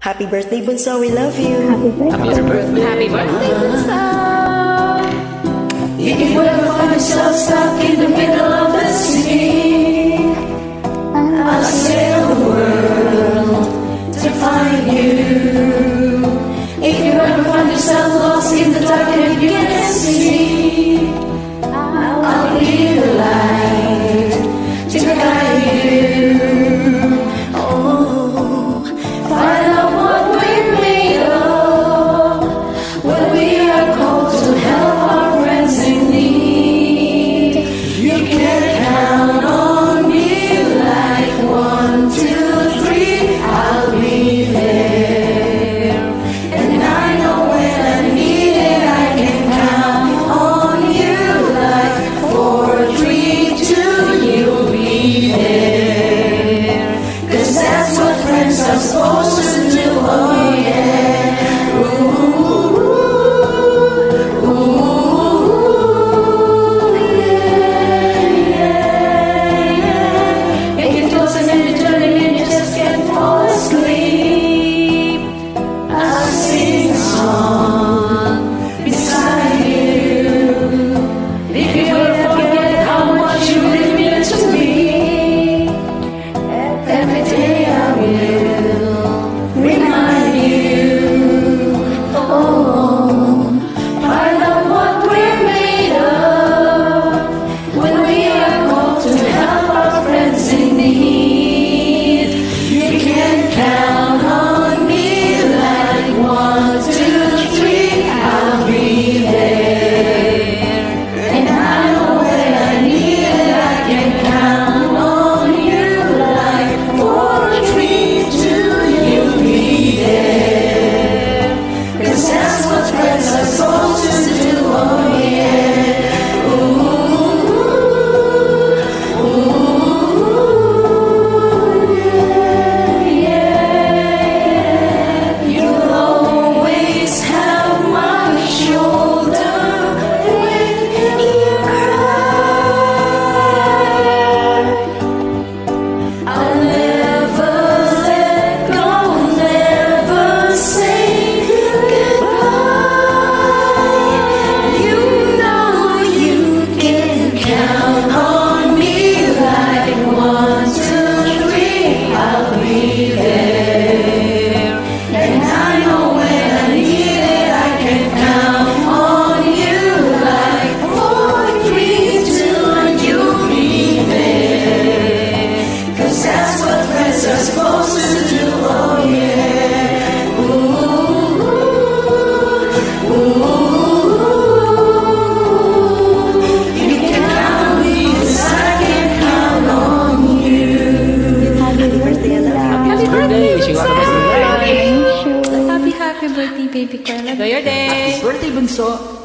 Happy birthday, Bunso. We love you. Happy birthday. Happy birthday, Bunso. If you ever find yourself stuck in the middle of the city, I'll sail the world to find you. If you ever find yourself lost in the dark and you can't see, I'll be the light to guide you. Oh, find out what we're made of when we are called to help our friends in need. You can count on me like 1, 2, 3, I'll be there. And I know when I need it, I can count on you like 4, 3, 2, you'll be there. 'Cause that's what friends are supposed to do, oh yeah. Ooh, ooh, yeah. If you're tossing and you're turning and you just can't fall asleep, I'll sing a song beside you. If you ever forget how much you really mean to me, every day I will remind you. Oh, find out what we're made of when we are called to help our friends in need. You can count on me like 1, 2, 3, I'll be there. And I know when I need it, I can count on you like 4, 3, 2, you'll be there. 'Cause that's what friends are supposed to do, oh yeah. Ooh, ooh, yeah, yeah. You'll always have my shoulder when you cry. I'll never let go, never say goodbye. You know you can count on me like 1, 2, 3, I'll be there. And I know when I need it, I can count on you like 4, 3, 2, and you'll be there. 'Cause that's what friends are supposed to do, oh yeah. Ooh, ooh, you can count on me 'cause I can count on you. Happy birthday, I love you. Happy birthday, Wishing you all the Bunso. best in life. Happy birthday, baby ko. Enjoy your day. Birthday, Bunso.